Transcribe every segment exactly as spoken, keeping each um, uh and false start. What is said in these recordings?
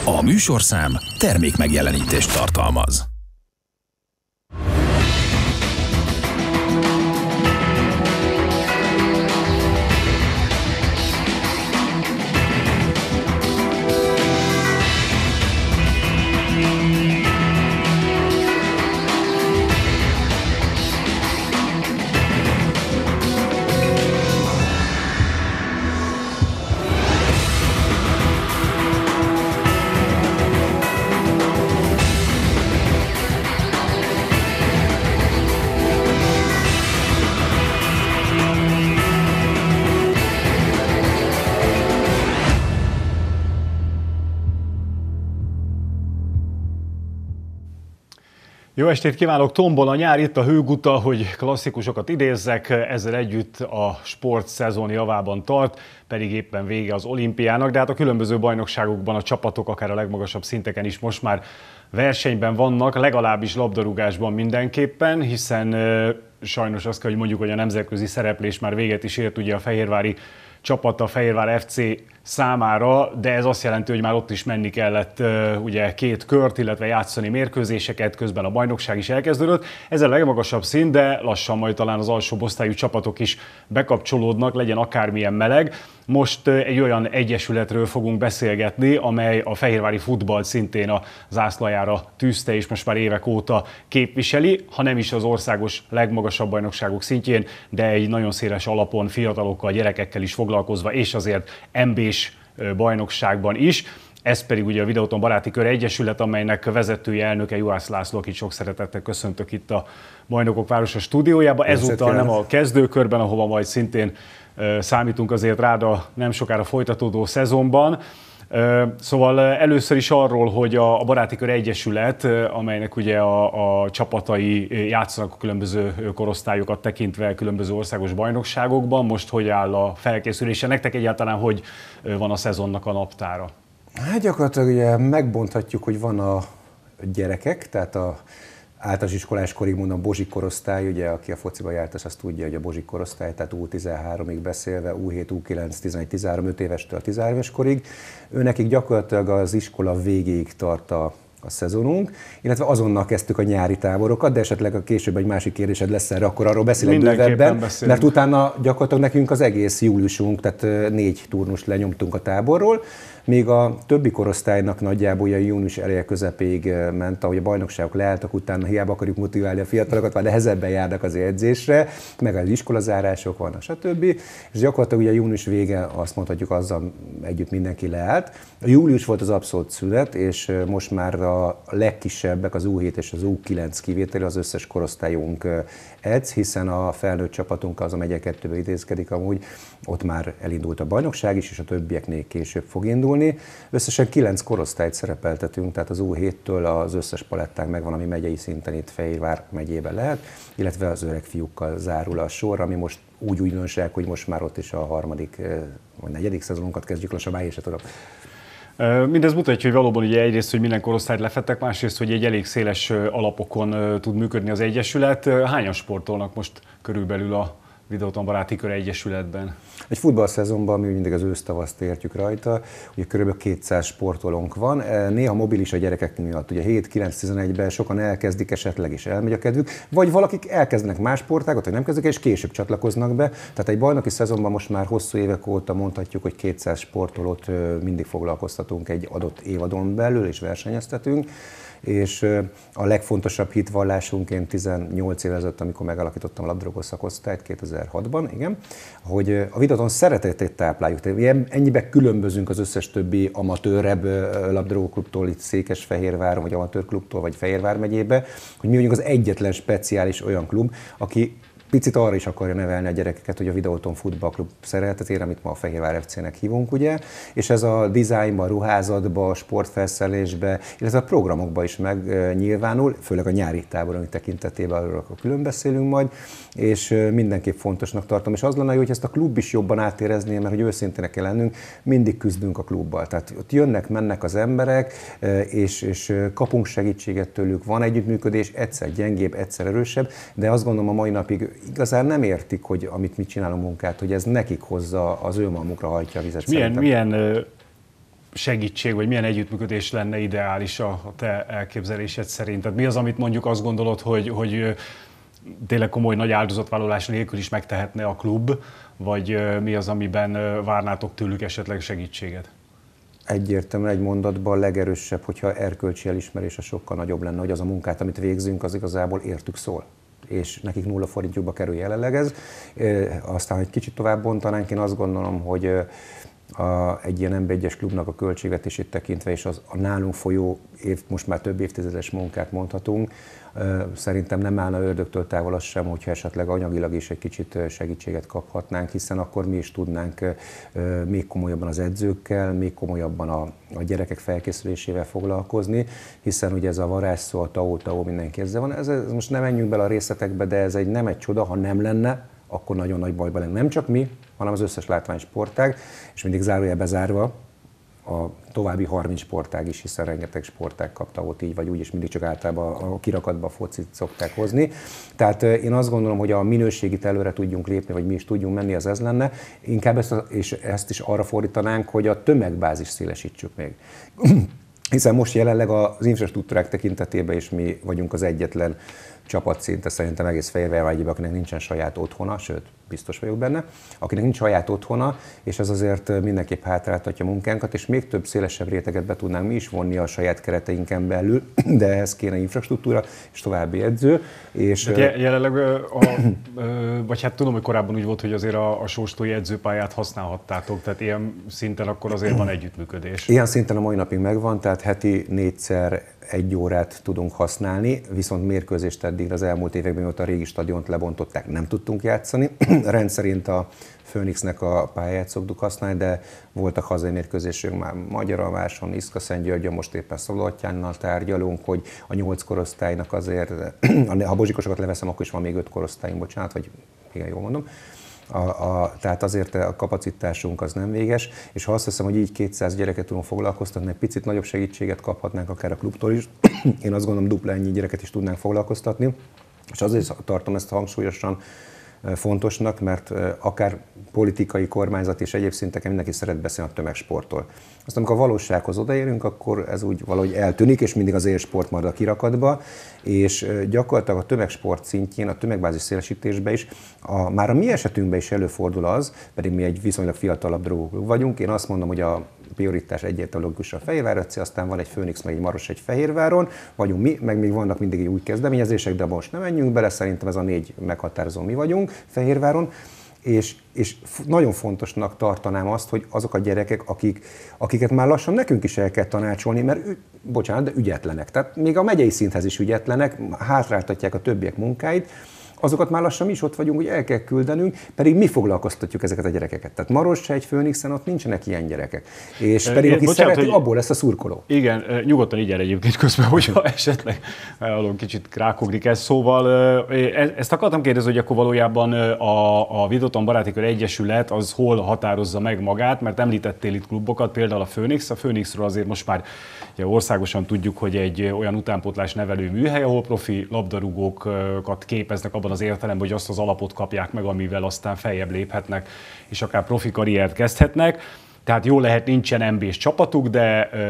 A műsorszám termék megjelenítést tartalmaz. Jó estét kívánok! Tombol a nyár, itt a hőguta, hogy klasszikusokat idézzek, ezzel együtt a sport szezon javában tart, pedig éppen vége az olimpiának, de hát a különböző bajnokságokban a csapatok akár a legmagasabb szinteken is most már versenyben vannak, legalábbis labdarúgásban mindenképpen, hiszen e, sajnos azt kell, hogy mondjuk, hogy a nemzetközi szereplés már véget is ért ugye a fehérvári csapata, a Fehérvár ef cé számára, de ez azt jelenti, hogy már ott is menni kellett uh, ugye két kört, illetve játszani mérkőzéseket, közben a bajnokság is elkezdődött. Ez a legmagasabb szint, de lassan majd talán az alsóbb osztályú csapatok is bekapcsolódnak, legyen akármilyen meleg. Most uh, egy olyan egyesületről fogunk beszélgetni, amely a fehérvári futballt szintén a zászlajára tűzte, és most már évek óta képviseli, ha nem is az országos legmagasabb bajnokságok szintjén, de egy nagyon széles alapon fiatalokkal, gyerekekkel is foglalkozva, és azért em bés bajnokságban is. Ez pedig ugye a Videóton Baráti Kör Egyesület, amelynek vezetője, elnöke Juhász László, akit sok szeretettel köszöntök itt a Bajnokok Városa stúdiójában. Ezúttal nem a kezdőkörben, ahova majd szintén számítunk azért rád a nem sokára folytatódó szezonban. Szóval először is arról, hogy a Baráti Kör Egyesület, amelynek ugye a, a csapatai játszanak a különböző korosztályokat tekintve különböző országos bajnokságokban, most hogy áll a felkészülése? Nektek egyáltalán hogy van a szezonnak a naptára? Hát gyakorlatilag ugye megbonthatjuk, hogy van a gyerekek, tehát a általános iskolás korig mondom, Bozsik korosztály, ugye, aki a fociba járt, azt tudja, hogy a Bozsik korosztály, tehát U tizenháromig beszélve, U hét, U kilenc, tizenegy, tizenhárom, öt évestől tizenhárom éves korig. Őnekik gyakorlatilag az iskola végéig tart a, a szezonunk, illetve azonnal kezdtük a nyári táborokat, de esetleg a később egy másik kérdésed lesz erre, akkor arról beszélek bővebben, mert utána gyakorlatilag nekünk az egész júliusunk, tehát négy turnust lenyomtunk a táborról, még a többi korosztálynak nagyjából a június eleje közepéig ment, ahogy a bajnokságok leálltak, utána hiába akarjuk motiválni a fiatalokat, már nehezebben járnak az edzésre, meg az iskolazárások vannak, stb. És gyakorlatilag ugye a június vége, azt mondhatjuk, azzal együtt mindenki leállt. A július volt az abszolút szünet, és most már a legkisebbek, az U hét és az U kilenc kivételi, az összes korosztályunk edz, hiszen a felnőtt csapatunk az a megye kettőbe idézkedik amúgy, ott már elindult a bajnokság is, és a többieknél később fog indulni. Összesen kilenc korosztályt szerepeltetünk, tehát az U héttől az összes palettánk megvan, ami megyei szinten itt Fehérvár megyében lehet, illetve az öreg fiúkkal zárul a sor, ami most úgy újdonság, hogy most már ott is a harmadik vagy negyedik szezonunkat kezdjük lassan, már én sem tudom. Mindez mutatja, hogy valóban ugye egyrészt, hogy minden korosztályt lefettek, másrészt, hogy egy elég széles alapokon tud működni az egyesület. Hányan sportolnak most körülbelül a Videóton Baráti Kör Egyesületben? Egy futballszezonban mi mindig az ősz-tavaszt értjük rajta, ugye kb. kétszáz sportolónk van, néha mobilis a gyerekek miatt, ugye hét, kilenc, tizenegyben sokan elkezdik esetleg és elmegy a kedvük, vagy valakik elkezdenek más sportágot, vagy nem kezdik, és később csatlakoznak be. Tehát egy bajnoki szezonban most már hosszú évek óta mondhatjuk, hogy kétszáz sportolót mindig foglalkoztatunk egy adott évadon belül, és versenyeztetünk. És a legfontosabb hitvallásunk, én tizennyolc évvel ezelőtt, amikor megalakítottam a labdarúgó szakosztályt kétezer-hatban, igen, hogy a Videóton szeretetét tápláljuk. Ennyiben különbözünk az összes többi amatőrebb labdarúgóklubtól, itt Székesfehérváron, vagy amatőrklubtól, vagy Fehérvár megyébe, hogy mi vagyunk az egyetlen speciális olyan klub, aki picit arra is akarja nevelni a gyerekeket, hogy a Videóton futballklub szeretetére, amit ma a Fehérvár ef cének hívunk, ugye, és ez a dizájnban, ruházatban, sportfelszerelésben, illetve a programokban is megnyilvánul, főleg a nyári táborunk tekintetében, arról külön beszélünk majd, és mindenképp fontosnak tartom, és az lenne jó, hogy ezt a klub is jobban átérezné, mert hogy őszintének kell lennünk, mindig küzdünk a klubbal, tehát ott jönnek, mennek az emberek, és, és kapunk segítséget tőlük, van együttműködés, egyszer gyengébb, egyszer erősebb, de azt gondolom a mai napig igazán nem értik, hogy amit mi csinálunk munkát, hogy ez nekik hozza, az ő magukra hajtja a vizet. Milyen, milyen segítség, vagy milyen együttműködés lenne ideális a, a te elképzelésed szerint? Tehát mi az, amit mondjuk azt gondolod, hogy, hogy tényleg komoly nagy áldozatvállalás nélkül is megtehetne a klub, vagy mi az, amiben várnátok tőlük esetleg segítséget? Egyértelműen egy mondatban a legerősebb, hogyha erkölcsi elismerése sokkal nagyobb lenne, hogy az a munkát, amit végzünk, az igazából értük szól. És nekik nulla forintjukba kerül jelenleg ez. Aztán, hogy kicsit tovább bontanánk, én azt gondolom, hogy a, egy ilyen em bé egyes klubnak a költségvetését tekintve, és az, a nálunk folyó év, most már több évtizedes munkát mondhatunk, szerintem nem állna ördögtől távol az sem, hogyha esetleg anyagilag is egy kicsit segítséget kaphatnánk, hiszen akkor mi is tudnánk még komolyabban az edzőkkel, még komolyabban a, a gyerekek felkészülésével foglalkozni, hiszen ugye ez a varázsszó, a tau, tau mindenki ezzel van. Ez, ez most nem menjünk bele a részletekbe, de ez egy nem egy csoda, ha nem lenne, akkor nagyon nagy bajban lenne. Nem csak mi, hanem az összes látványsportág, és mindig zárójelbe zárva, a további harminc sportág is, hiszen rengeteg sportág kapta ott így vagy úgy, és mindig csak általában a kirakatba a focit szokták hozni. Tehát én azt gondolom, hogy a minőségit előre tudjunk lépni, vagy mi is tudjunk menni, az ez lenne. Inkább ezt, és ezt is arra fordítanánk, hogy a tömegbázis szélesítsük még. Hiszen most jelenleg az infrastruktúrák tekintetében is mi vagyunk az egyetlen csapat szinte szerintem egész Fehérváregyben, akinek nincsen saját otthona, sőt, biztos vagyok benne, akinek nincs saját otthona, és ez azért mindenképp hátráltatja a munkánkat, és még több szélesebb réteget be tudnánk mi is vonni a saját kereteinken belül, de ehhez kéne infrastruktúra és további edző. És de jelenleg, a, vagy hát tudom, hogy korábban úgy volt, hogy azért a, a sóstói edzőpályát használhattátok, tehát ilyen szinten akkor azért van együttműködés. Ilyen szinten a mai napig megvan, tehát heti négyszer egy órát tudunk használni, viszont mérkőzést eddig az elmúlt években, mióta a régi stadiont lebontották, nem tudtunk játszani. Rendszerint a Phoenixnek a pályáját szoktuk használni, de voltak hazai mérkőzésünk már Magyaralváson, Iszka-Szentgyörgyön, most éppen Szabolcsánynal tárgyalunk, hogy a nyolc korosztálynak azért, ha bozsikosokat leveszem, akkor is van még öt korosztályunk, bocsánat, vagy igen, jól mondom. A, a, tehát azért a kapacitásunk az nem véges, és ha azt hiszem, hogy így kétszáz gyereket tudunk foglalkoztatni, egy picit nagyobb segítséget kaphatnánk akár a klubtól is, én azt gondolom dupla ennyi gyereket is tudnánk foglalkoztatni, és azért tartom ezt hangsúlyosan fontosnak, mert akár politikai, kormányzati és egyéb szinteken mindenki szeret beszélni a tömegsporttól. Aztán amikor a valósághoz odaérünk, akkor ez úgy valahogy eltűnik, és mindig az élsport marad a kirakatba, és gyakorlatilag a tömegsport szintjén, a tömegbázis szélesítésben is, a, már a mi esetünkben is előfordul az, pedig mi egy viszonylag fiatalabb drogok vagyunk, én azt mondom, hogy a prioritás egyértelműen a Fehérvár ötszé, aztán van egy Phoenix, meg egy Maros egy Fehérváron, vagyunk mi, meg még vannak mindig új kezdeményezések, de most nem menjünk bele, szerintem ez a négy meghatározó mi vagyunk Fehérváron, és, és nagyon fontosnak tartanám azt, hogy azok a gyerekek, akik, akiket már lassan nekünk is el kell tanácsolni, mert bocsánat, de ügyetlenek, tehát még a megyei szinthez is ügyetlenek, hátráltatják a többiek munkáit, azokat már lassan mi is ott vagyunk, hogy el kell küldenünk, pedig mi foglalkoztatjuk ezeket a gyerekeket. Tehát Marossegy, Phoenixen ott nincsenek ilyen gyerekek. És pedig aki bocsánat, szereti, hogy abból lesz a szurkoló. Igen, nyugodtan így el egyébként közben, hogyha esetleg hallom, kicsit rákogrik ez. Szóval ezt akartam kérdezni, hogy akkor valójában a, a Videoton Baráti Kör Egyesület az hol határozza meg magát, mert említettél itt klubokat, például a Phoenix. A Phoenixről azért most már ugye, országosan tudjuk, hogy egy olyan utánpótlás nevelő műhely, ahol profi labdarúgókat képeznek abban az értelemben, hogy azt az alapot kapják meg, amivel aztán feljebb léphetnek, és akár profi karriert kezdhetnek. Tehát jó lehet, nincsen en bé-s csapatuk, de ö,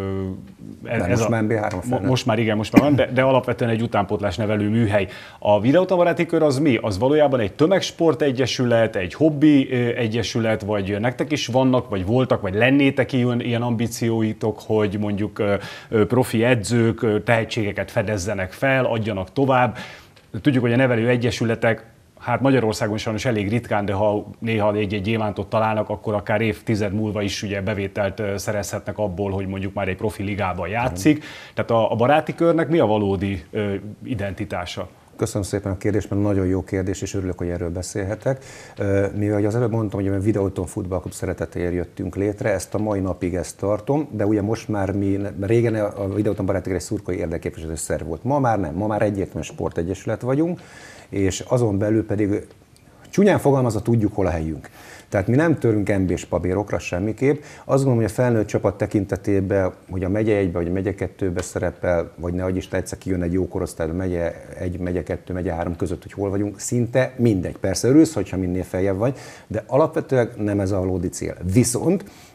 ö, ez most a, már en bé három mo, most már igen, most már van, de, de alapvetően egy utánpótlás nevelő műhely. A Videoton Baráti Kör az mi? Az valójában egy tömegsport egyesület, egy hobbi egyesület, vagy nektek is vannak, vagy voltak, vagy lennétek ilyen, ilyen ambícióitok, hogy mondjuk profi edzők tehetségeket fedezzenek fel, adjanak tovább. Tudjuk, hogy a nevelő egyesületek, hát Magyarországon sajnos elég ritkán, de ha néha egy-egy gyémántot találnak, akkor akár évtized múlva is ugye bevételt szerezhetnek abból, hogy mondjuk már egy profi ligában játszik. Tehát a, a baráti körnek mi a valódi ö, identitása? Köszönöm szépen a kérdést, mert nagyon jó kérdés, és örülök, hogy erről beszélhetek. Mivel az előbb mondtam, hogy a Videoton Futballklub szeretetéért jöttünk létre, ezt a mai napig ezt tartom, de ugye most már mi, régen a Videoton Baráti Kör egy szurkolói érdekképviselő szerv volt. Ma már nem, ma már egyértelműen sportegyesület vagyunk, és azon belül pedig csúnyán fogalmazva tudjuk, hol a helyünk. Tehát mi nem törünk en bé-s papírokra semmiképp. Azt gondolom, hogy a felnőtt csapat tekintetében, hogy a megye egybe vagy a megye kettőbe szerepel, vagy ne adj Isten egyszer kijön egy jó korosztály, megye egy, megye kettő, megye három között, hogy hol vagyunk, szinte mindegy. Persze örülsz, hogyha minél feljebb vagy, de alapvetően nem ez a valódi cél. Viszont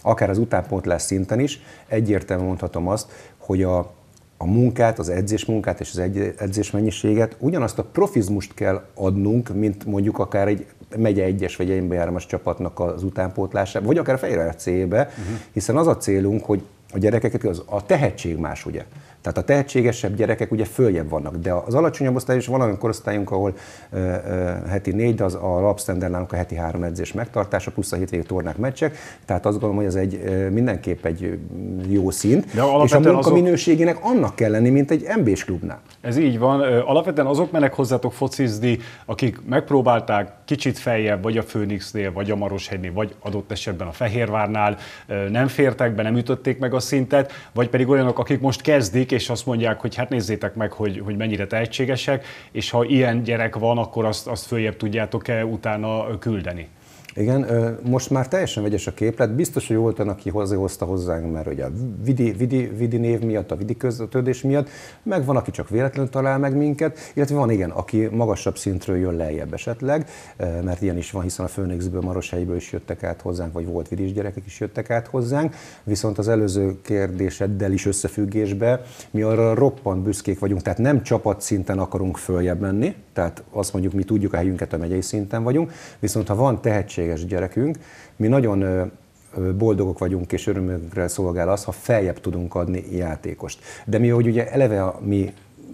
akár az utánpótlás szinten is, egyértelműen mondhatom azt, hogy a, a munkát, az edzésmunkát és az edzésmennyiséget, ugyanazt a profizmust kell adnunk, mint mondjuk akár egy megye egyes vagy egy hármas csapatnak az utánpótlásába, vagy akár a Fehérvár cébe, uh-huh. hiszen az a célunk, hogy a gyerekeket, az, a tehetség más, ugye. Tehát a tehetségesebb gyerekek ugye följebb vannak, de az alacsonyabb osztály is van olyan korosztályunk, ahol uh, uh, heti négy, de az a lapsztender nálunk a heti három edzés megtartása, plusz a hétvégi tornák, meccsek, tehát azt gondolom, hogy ez egy uh, mindenképp egy jó szint, és a munka azok... minőségének annak kell lenni, mint egy en bé-s klubnál. Ez így van. Alapvetően azok mennek hozzátok focizni, akik megpróbálták kicsit feljebb, vagy a Főnixnél, vagy a Maroshegynél, vagy adott esetben a Fehérvárnál, nem fértek be, nem ütötték meg a szintet, vagy pedig olyanok, akik most kezdik, és azt mondják, hogy hát nézzétek meg, hogy, hogy mennyire tehetségesek, és ha ilyen gyerek van, akkor azt, azt följebb tudjátok-e utána küldeni? Igen, most már teljesen vegyes a képlet. Biztos, hogy volt olyan, aki hozzáhozta hozzánk, mert ugye a vidi, vidi, vidi név miatt, a vidi közötődés miatt, meg van, aki csak véletlenül talál meg minket, illetve van igen, aki magasabb szintről jön lejjebb esetleg, mert ilyen is van, hiszen a Főnixből, Maroshegyből is jöttek át hozzánk, vagy volt vidis gyerekek is jöttek át hozzánk, viszont az előző kérdéseddel is összefüggésbe mi arra roppant büszkék vagyunk, tehát nem csapatszinten akarunk följebb menni, tehát azt mondjuk, mi tudjuk a helyünket, a megyei szinten vagyunk, viszont ha van tehetséges gyerekünk, mi nagyon boldogok vagyunk, és örömünkre szolgál az, ha feljebb tudunk adni játékost. De mi, hogy ugye eleve a mi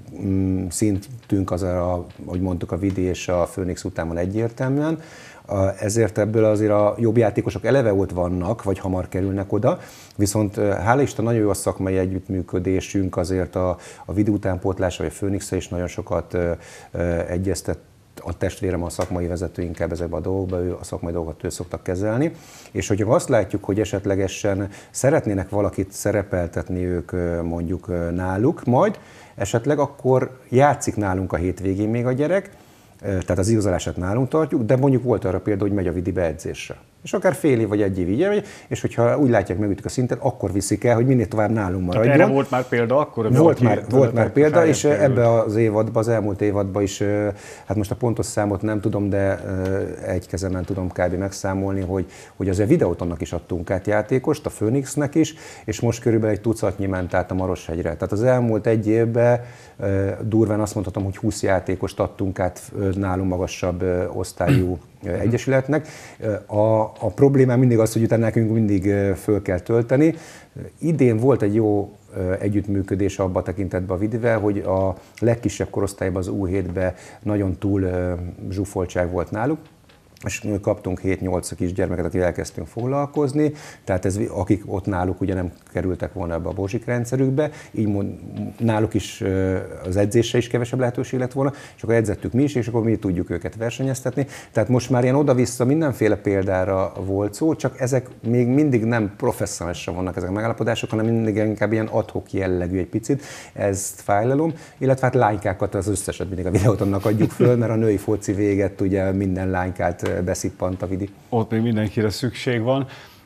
mm, szintünk az, a, ahogy mondtuk, a Vidi és a Főnix után van egyértelműen, ezért ebből azért a jobb játékosok eleve ott vannak, vagy hamar kerülnek oda, viszont hála Isten nagyon jó a szakmai együttműködésünk, azért a, a Vidi utánpótlása, vagy a Főnix is nagyon sokat ö, ö, egyeztet a testvérem, a szakmai vezető inkább ezekben a dolgokban, ő a szakmai dolgokat ő szoktak kezelni, és hogyha azt látjuk, hogy esetlegesen szeretnének valakit szerepeltetni ők mondjuk náluk majd, esetleg akkor játszik nálunk a hétvégén még a gyerek, tehát az igazolását nálunk tartjuk, de mondjuk volt arra példa, hogy megy a Vidibe edzésre. És akár fél év vagy egy év így megy, és hogyha úgy látják, megütük a szintet, akkor viszik el, hogy minél tovább nálunk maradjon. Tehát erre volt már példa akkor? Volt már, volt már példa, és ebbe az évadban, az elmúlt évadban is, hát most a pontos számot nem tudom, de egy kezemen tudom kb. Megszámolni, hogy, hogy azért Videótonnak is adtunk át játékost, a Főnixnek is, és most körülbelül egy tucatnyi ment át a Maroshegyre. Tehát az elmúlt egy évben durván azt mondhatom, hogy húsz játékost adtunk át nálunk magasabb osztályú egyesületnek. A, a problémám mindig az, hogy utána nekünk mindig föl kell tölteni. Idén volt egy jó együttműködés abban a tekintetben a Vidivel, hogy a legkisebb korosztályban, az U hétben nagyon túl zsúfoltság volt náluk, és kaptunk hét-nyolc kisgyermeket, akik elkezdtünk foglalkozni, tehát ez, akik ott náluk ugye nem kerültek volna ebbe a Bozsik rendszerükbe, így mond, náluk is az edzésre is kevesebb lehetőség lett volna, és akkor edzettük mi is, és akkor mi tudjuk őket versenyeztetni. Tehát most már ilyen oda-vissza mindenféle példára volt szó, csak ezek még mindig nem professzionálisan vannak ezek a megállapodások, hanem mindig inkább ilyen ad-hoc jellegű egy picit, ezt fájlalom, illetve hát lánykákat az összeset mindig a Videótonnak adjuk föl, mert a női foci véget ugye minden lánykát beszippant a Vidi. Ott még mindenkire szükség van.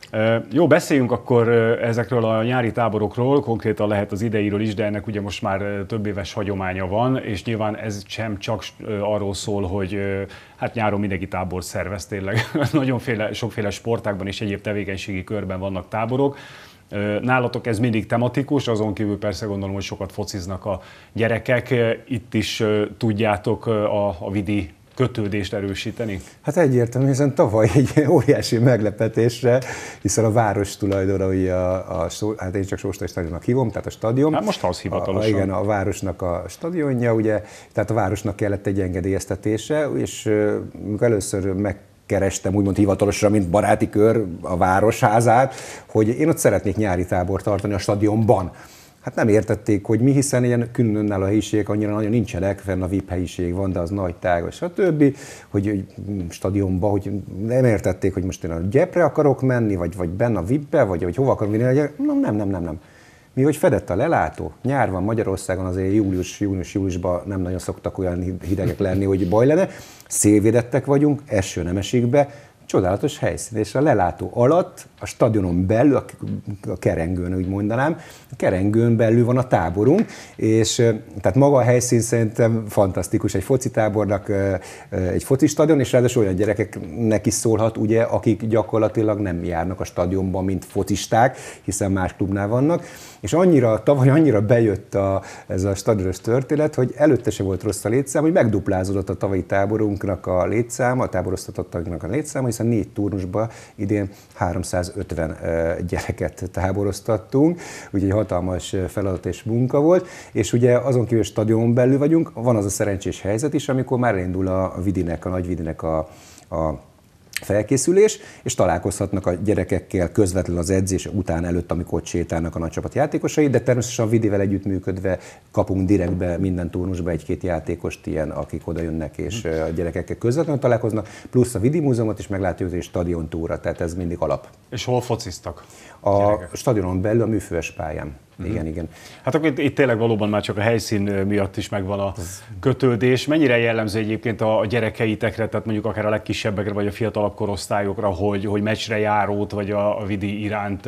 Jó, beszéljünk akkor ezekről a nyári táborokról, konkrétan lehet az ideiről is, de ennek ugye most már több éves hagyománya van, és nyilván ez sem csak arról szól, hogy hát nyáron mindenki tábort szervez tényleg. Nagyon féle, sokféle sportágban és egyéb tevékenységi körben vannak táborok. Nálatok ez mindig tematikus, azon kívül persze gondolom, hogy sokat fociznak a gyerekek. Itt is tudjátok a, a Vidi kötődést erősíteni? Hát egyértelmű, hiszen tavaly egy óriási meglepetésre, hiszen a város tulajdona, ugye a, a, hát én csak Sóstai stadionnak hívom, tehát a stadion. Hát most az hivatalosan. A, igen, a városnak a stadionja, ugye, tehát a városnak kellett egy engedélyeztetése, és amikor először meg kerestem úgymond hivatalosra, mint baráti kör a városházát, hogy én ott szeretnék nyári tábort tartani a stadionban. Hát nem értették, hogy mi, hiszen ilyen különálló a helyiségek annyira nagyon nincsenek, fenn a vé i pé helyiség van, de az nagy, tágos, stb., hogy, hogy stadionba, hogy nem értették, hogy most én a gyepre akarok menni, vagy, vagy benne a vé i pé-be, vagy, vagy hova akarok vinni, nem, nem, nem, nem, nem. Mi, hogy fedett a lelátó, nyár van Magyarországon, azért július, június, júliusban nem nagyon szoktak olyan hidegek lenni, hogy baj lenne, szélvédettek vagyunk, eső nem esik be, csodálatos helyszín, és a lelátó alatt, a stadionon belül, a kerengőn úgy mondanám, a kerengőn belül van a táborunk, és tehát maga a helyszín szerintem fantasztikus, egy foci tábornak, egy foci stadion, és ráadásul olyan gyerekeknek is szólhat, ugye, akik gyakorlatilag nem járnak a stadionban, mint focisták, hiszen más klubnál vannak, és annyira, tavaly annyira bejött a, ez a stadionos történet, hogy előtte se volt rossz a létszám, hogy megduplázódott a tavalyi táborunknak a létszáma, a táboroztatottaknak a létszáma, hiszen négy turnusban idén háromszázötven gyereket táboroztattunk, úgyhogy egy hatalmas feladat és munka volt, és ugye azon kívül stadionon belül vagyunk, van az a szerencsés helyzet is, amikor már elindul a Vidinek, a nagy Vidinek a, a felkészülés, és találkozhatnak a gyerekekkel közvetlenül az edzés után, előtt, amikor ott sétálnak a nagycsapat játékosai, de természetesen a Vidivel együttműködve kapunk direktbe minden turnusba egy-két játékost ilyen, akik oda jönnek és a gyerekekkel közvetlenül találkoznak, plusz a Vidi Múzeumot is meglátjuk, és stadiontúra, tehát ez mindig alap. És hol fociztak? A gyerekek? Stadionon belül a műfős pályán. Uh-huh. Igen, igen. Hát akkor itt, itt tényleg valóban már csak a helyszín miatt is megvan a kötődés. Mennyire jellemző egyébként a gyerekeitekre, tehát mondjuk akár a legkisebbekre, vagy a fiatalabb korosztályokra, hogy, hogy meccsre járót, vagy a, a Vidi iránt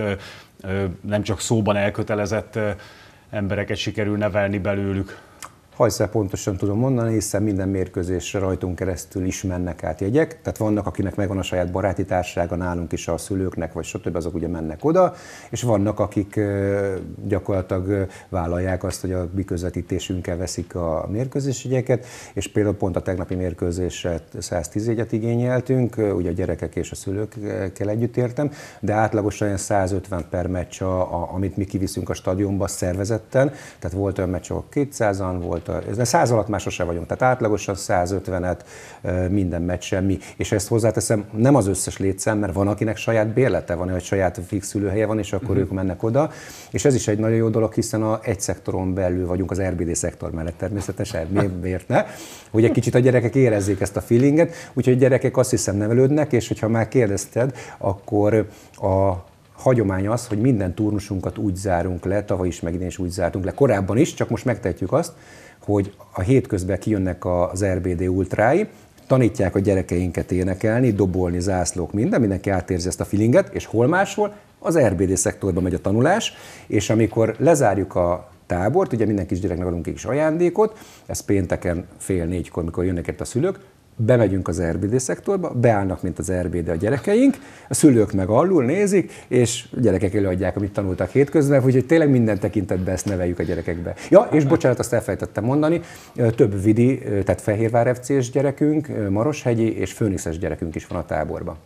nem csak szóban elkötelezett embereket sikerül nevelni belőlük? Hajszál pontosan tudom mondani, hiszen minden mérkőzésre rajtunk keresztül is mennek át jegyek, tehát vannak, akinek megvan a saját baráti társasága, nálunk is a szülőknek, vagy stb. Azok ugye mennek oda, és vannak, akik gyakorlatilag vállalják azt, hogy a mi közvetítésünkkel veszik a mérkőzési jegyeket, és például pont a tegnapi mérkőzésre száztíz jegyet igényeltünk, ugye a gyerekek és a szülőkkel együtt értem, de átlagosan olyan százötven per meccs, a, a, amit mi kiviszünk a stadionba szervezetten, tehát volt olyan meccs, ahol kétszázan volt, de száz alatt már sose vagyunk, tehát átlagosan százötvenet minden meccsen mi. És ezt hozzáteszem, nem az összes létszám, mert van, akinek saját bérlete van, vagy saját fix szülőhelye van, és akkor uh-huh. ők mennek oda. És ez is egy nagyon jó dolog, hiszen a egy szektoron belül vagyunk, az er bé dé szektor mellett természetesen, miért ne? Hogy egy kicsit a gyerekek érezzék ezt a feelinget, úgyhogy a gyerekek azt hiszem nevelődnek, és hogyha már kérdezted, akkor a hagyomány az, hogy minden turnusunkat úgy zárunk le, tavaly is megint is úgy zártunk le, korábban is, csak most megtehetjük azt, hogy a hétközben kijönnek az er bé dé ultrái, tanítják a gyerekeinket énekelni, dobolni, zászlók, minden, mindenki átérzi ezt a feelinget, és hol máshol? Az er bé dé szektorban megy a tanulás, és amikor lezárjuk a tábort, ugye minden kisgyereknek adunk egy kis ajándékot, ez pénteken fél négykor, mikor jönnek itt a szülők, bemegyünk az er bé dé szektorba, beállnak, mint az er bé dé a gyerekeink, a szülők meg alul nézik, és a gyerekek előadják, amit tanultak hétközben, úgyhogy tényleg minden tekintetben ezt neveljük a gyerekekbe. Ja, és bocsánat, azt elfelejtettem mondani, több Vidi, tehát Fehérvár ef cés gyerekünk, Maroshegyi és Főnixes gyerekünk is van a táborban.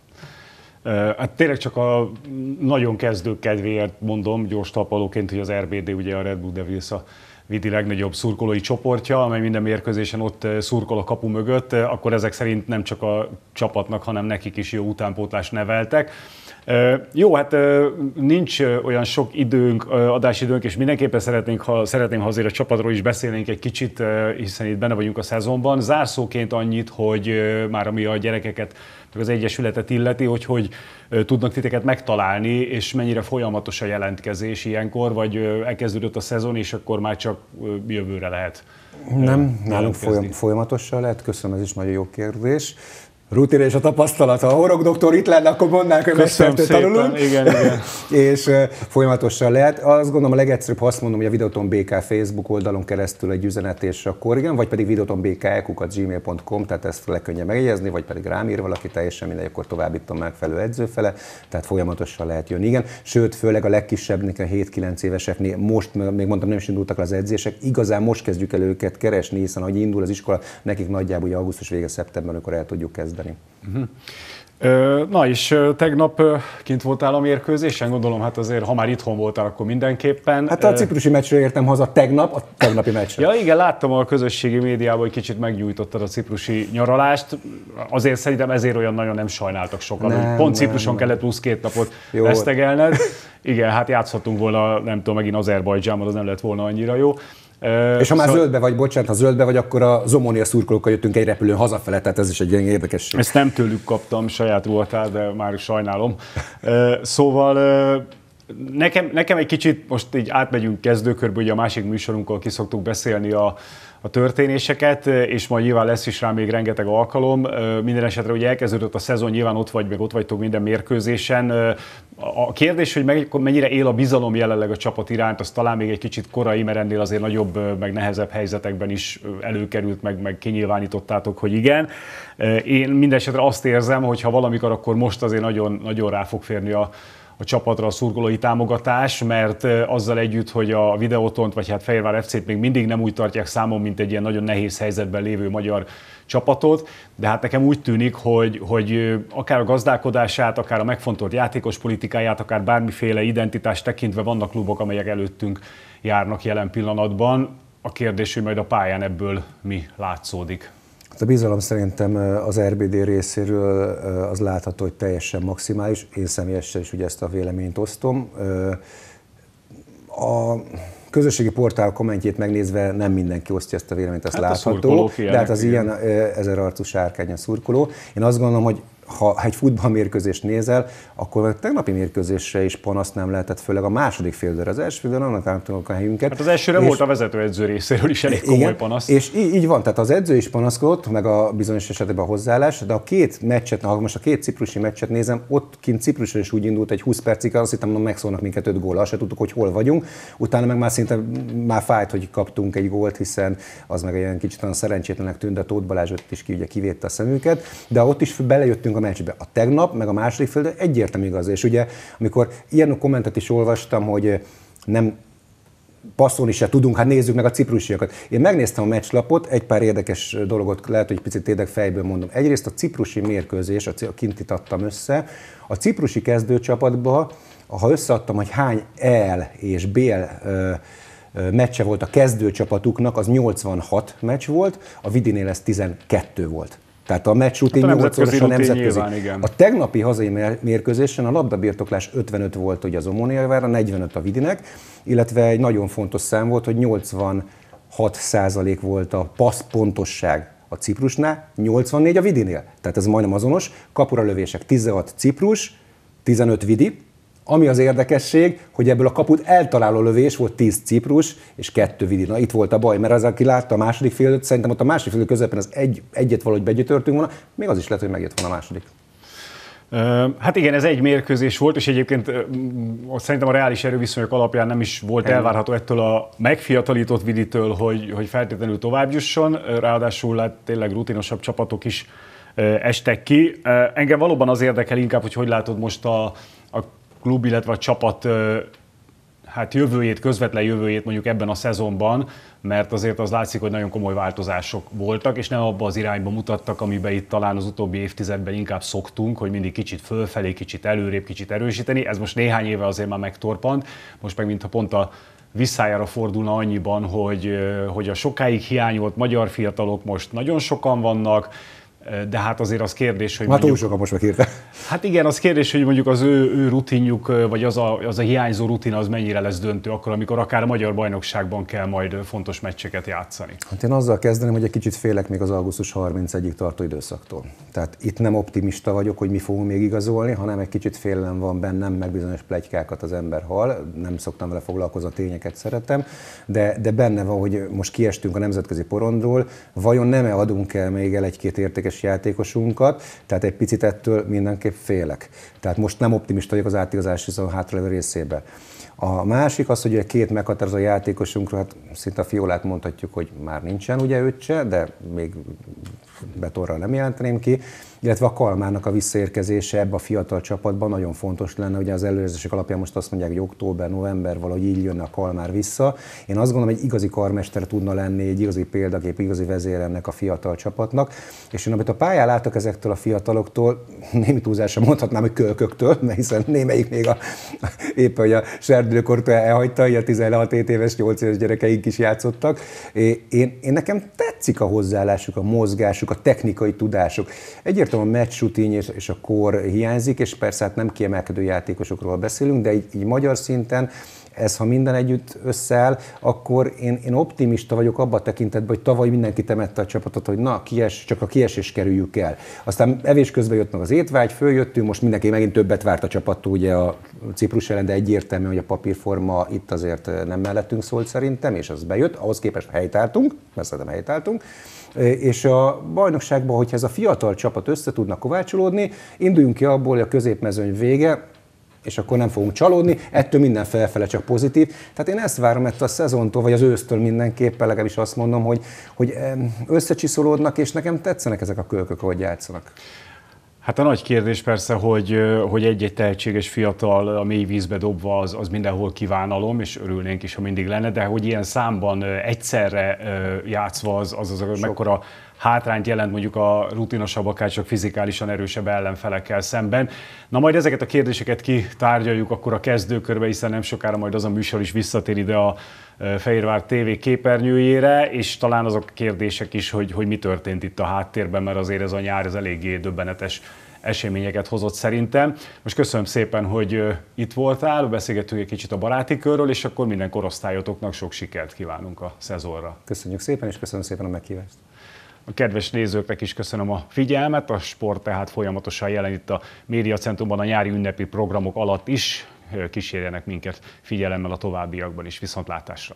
Hát tényleg csak a nagyon kezdők kedvéért mondom, gyors talpalóként, hogy az er bé dé, ugye a Red Bull Devils a Vidi legnagyobb szurkolói csoportja, amely minden mérkőzésen ott szurkol a kapu mögött, akkor ezek szerint nem csak a csapatnak, hanem nekik is jó utánpótlást neveltek. Jó, hát nincs olyan sok időnk, adásidőnk, és mindenképpen szeretnénk, ha, szeretném, ha azért a csapatról is beszélnénk egy kicsit, hiszen itt benne vagyunk a szezonban. Zárszóként annyit, hogy már ami a gyerekeket, meg az egyesületet illeti, hogy hogy tudnak titeket megtalálni, és mennyire folyamatos a jelentkezés ilyenkor, vagy elkezdődött a szezon, és akkor már csak jövőre lehet Nem, nálunk folyamatosan lehet, köszönöm, ez is nagyon jó kérdés. Rutin és a tapasztalata. Ha a horog doktor itt lenne, akkor mondnánk, hogy mestertől tanulunk. Igen, igen. És uh, folyamatosan lehet. Azt gondolom a legegyszerűbb, ha azt mondom, hogy a Videoton bé ká Facebook oldalon keresztül egy üzenet, és akkor igen, vagy pedig videoton bé ká kukac gmail pont com, tehát ezt legkönnyebb megjegyezni, vagy pedig rám ír valaki, teljesen mindegy, akkor továbbítom megfelelő edzőfele, tehát folyamatosan lehet jönni. Igen, sőt, főleg a legkisebbnek, a hét-kilenc éveseknél most, még mondtam, nem is indultak az edzések, igazán most kezdjük el őket keresni, hiszen ahogy indul az iskola, nekik nagyjából ugye augusztus vége, szeptember, amikor el tudjuk kezdeni. Uh-huh. Na és tegnap kint voltál a mérkőzésen, gondolom, hát azért, ha már itthon voltál, akkor mindenképpen. Hát a ciprusi meccsre értem haza tegnap, a tegnapi meccsre. Ja igen, láttam a közösségi médiában, hogy kicsit meggyújtottad a ciprusi nyaralást. Azért szerintem ezért olyan nagyon nem sajnáltak sokan, nem, hogy pont Cipruson nem, kellett plusz két napot jó vesztegelned. Igen, hát játszhattunk volna, nem tudom, megint Azerbajdzsánban, az nem lett volna annyira jó. És ha már szóval... zöldbe vagy, bocsánat, ha zöldbe vagy, akkor a Zomónia szurkolókkal jöttünk egy repülőn hazafele, tehát ez is egy ilyen érdekesség. Ezt nem tőlük kaptam, saját voltál, de már sajnálom. Szóval nekem, nekem egy kicsit, most így átmegyünk kezdőkörbe, ugye a másik műsorunkkal ki szoktuk beszélni a, a történéseket, és majd nyilván lesz is rá még rengeteg alkalom. Minden esetre ugye elkezdődött a szezon, nyilván ott vagy, meg ott vagytok minden mérkőzésen. A kérdés, hogy mennyire él a bizalom jelenleg a csapat iránt, az talán még egy kicsit korai, mert ennél azért nagyobb, meg nehezebb helyzetekben is előkerült, meg, meg kinyilvánítottátok, hogy igen. Én minden esetre azt érzem, hogy ha valamikor, akkor most azért nagyon, nagyon rá fog férni a a csapatra a szurkolói támogatás, mert azzal együtt, hogy a Videótont, vagy hát Fehérvár ef cét még mindig nem úgy tartják számon, mint egy ilyen nagyon nehéz helyzetben lévő magyar csapatot, de hát nekem úgy tűnik, hogy, hogy akár a gazdálkodását, akár a megfontolt játékos politikáját, akár bármiféle identitást tekintve vannak klubok, amelyek előttünk járnak jelen pillanatban. A kérdés, hogy majd a pályán ebből mi látszódik. A bizalom szerintem az er bé dé részéről az látható, hogy teljesen maximális. Én személyesen is ugye ezt a véleményt osztom. A közösségi portál kommentjét megnézve nem mindenki osztja ezt a véleményt, ezt hát látható. De hát az ilyen ezer arcú sárkány a szurkoló. Én azt gondolom, hogy ha egy futballmérkőzést nézel, akkor a tegnapi mérkőzésre is panaszt nem lehetett, főleg a második félidőre. Az első félidőre annak nem tudunk a helyünket. Hát az elsőre és volt a vezetőedző részéről is elég komoly igen, panasz. És így, így van, tehát az edző is panaszkodott, meg a bizonyos esetben a hozzáállás, de a két meccset, ha most a két ciprusi meccset nézem, ott kint Cipruson is úgy indult egy húsz percig, azt hittem, hogy megszólnak minket öt gól, azt se tudtuk, hogy hol vagyunk. Utána meg már szinte már fájt, hogy kaptunk egy gólt, hiszen az meg egy kicsit olyan szerencsétlenek tűnt, de Tóth Balázs ott is ki, ugye kivédte a szemünket, de ott is belejöttünk a meccsbe. A tegnap, meg a második fél egyértelmű igaz. És ugye, amikor ilyen kommentet is olvastam, hogy nem passzolni se tudunk, hát nézzük meg a ciprusiakat. Én megnéztem a meccslapot, egy pár érdekes dologot lehet, hogy picit tényleg fejből mondom. Egyrészt a ciprusi mérkőzés, a kintit adtam össze, a ciprusi kezdőcsapatba, ha összeadtam, hogy hány E L és B L meccse volt a kezdőcsapatuknak, az nyolcvanhat meccs volt, a Vidinél ez tizenkettő volt. Tehát a meccs rutin hát nyolcszoros a nemzetközi. Nyilván, a tegnapi hazai mérkőzésen a labdabirtoklás ötvenöt volt ugye az Omoniavára, negyvenöt a Vidinek, illetve egy nagyon fontos szám volt, hogy nyolcvanhat százalék volt a passz pontosság a Ciprusnál, nyolcvannégy a Vidinél. Tehát ez majdnem azonos. Kapuralövések tizenhat Ciprus, tizenöt Vidi. Ami az érdekesség, hogy ebből a kaput eltaláló lövés volt tíz Ciprus és kettő Vidi. Na itt volt a baj, mert az, aki látta a második fél, szerintem ott a második fél közepén az egy, egyet valahogy begyötörtünk volna, még az is lehet, hogy megjött volna a második. Hát igen, ez egy mérkőzés volt, és egyébként szerintem a reális erőviszonyok alapján nem is volt elvárható ettől a megfiatalított Viditől, hogy, hogy feltétlenül tovább jusson, ráadásul hát tényleg rutinosabb csapatok is estek ki. Engem valóban az érdekel inkább, hogy hogy látod most a, a klub, illetve a csapat hát jövőjét, közvetlen jövőjét mondjuk ebben a szezonban, mert azért az látszik, hogy nagyon komoly változások voltak, és nem abba az irányba mutattak, amiben itt talán az utóbbi évtizedben inkább szoktunk, hogy mindig kicsit fölfelé, kicsit előrébb, kicsit erősíteni. Ez most néhány éve azért már megtorpant, most meg mintha pont a visszájára fordulna annyiban, hogy, hogy a sokáig hiányolt magyar fiatalok most nagyon sokan vannak, de hát azért az kérdés, hogy már mondjuk... túl sokan most megírta. Hát igen, az kérdés, hogy mondjuk az ő, ő rutinjuk, vagy az a, az a hiányzó rutin az mennyire lesz döntő akkor, amikor akár a magyar bajnokságban kell majd fontos meccseket játszani. Hát én azzal kezdeném, hogy egy kicsit félek még az augusztus harmincegyedikéig tartó időszaktól. Tehát itt nem optimista vagyok, hogy mi fogunk még igazolni, hanem egy kicsit félelem van bennem, meg bizonyos pletykákat az ember hall. Nem szoktam vele foglalkozni, a tényeket szeretem, de, de benne van, hogy most kiestünk a nemzetközi porondról, vajon nem adunk el még el egy-két értékes játékosunkat, tehát egy picit ettől mindenképp félek. Tehát most nem optimista vagyok az átigazási szezon hátralévő részében. A másik az, hogy két meghatározó játékosunkról, hát szinte a Fiolát mondhatjuk, hogy már nincsen ugye őt se, de még Betorral nem jelenteném ki, illetve a Kalmárnak a visszaérkezése ebbe a fiatal csapatban nagyon fontos lenne, ugye az előrejelzések alapján most azt mondják, hogy október, november valahogy így jönne a Kalmár vissza. Én azt gondolom, egy igazi karmester tudna lenni, egy igazi példakép, igazi vezér ennek a fiatal csapatnak, és én amit a pályán látok ezektől a fiataloktól, némi túlzásra mondhatnám, hogy kölköktől, mert hiszen némelyik még a, éppen, hogy a serdülőkortól elhagyta, így a tizenhat éves, nyolc éves gyerekeink is játszottak. Én, én nekem tetszik a hozzáállásuk, a mozgásuk, a technikai tudásuk. Egyértelműen a meccs rutin és a kor hiányzik, és persze hát nem kiemelkedő játékosokról beszélünk, de így, így magyar szinten ez, ha minden együtt összeáll, akkor én, én optimista vagyok abban a tekintetben, hogy tavaly mindenki temette a csapatot, hogy na, kies, csak a kiesés kerüljük el. Aztán evés közben jött meg az étvágy, följöttünk, most mindenki megint többet várt a csapattól, ugye a Ciprus ellen, de egyértelmű, hogy a papírforma itt azért nem mellettünk szólt szerintem, és az bejött, ahhoz képest helytáltunk, mert szerintem helytáltunk. És a bajnokságban, hogyha ez a fiatal csapat össze tudna kovácsolódni, induljunk ki abból, hogy a középmezőny vége, és akkor nem fogunk csalódni, ettől minden felfele csak pozitív. Tehát én ezt várom ettől a szezontól, vagy az ősztől mindenképpen, legalábbis azt mondom, hogy, hogy összecsiszolódnak, és nekem tetszenek ezek a kölkök, ahogy játszanak. Hát a nagy kérdés persze, hogy, hogy egy-egy tehetséges fiatal a mély vízbe dobva az, az mindenhol kívánalom, és örülnénk is, ha mindig lenne, de hogy ilyen számban egyszerre játszva az az, az, az mekkora hátrányt jelent mondjuk a rutinosabb, akár csak fizikálisan erősebb ellenfelekkel szemben. Na majd ezeket a kérdéseket kitárgyaljuk akkor a kezdőkörbe, hiszen nem sokára majd az a műsor is visszatér ide a Fehérvár té vé képernyőjére, és talán azok a kérdések is, hogy, hogy mi történt itt a háttérben, mert azért ez a nyár ez eléggé döbbenetes eseményeket hozott szerintem. Most köszönöm szépen, hogy itt voltál, beszélgettünk egy kicsit a baráti körről, és akkor minden korosztályotoknak sok sikert kívánunk a szezonra. Köszönjük szépen, és köszönöm szépen a meghívást. A kedves nézőknek is köszönöm a figyelmet, a sport tehát folyamatosan jelen itt a Médiacentrumban a nyári ünnepi programok alatt is. Kísérjenek minket figyelemmel a továbbiakban is. Viszontlátásra!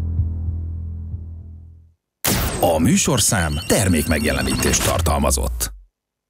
A műsorszám termék megjelenítést tartalmazott.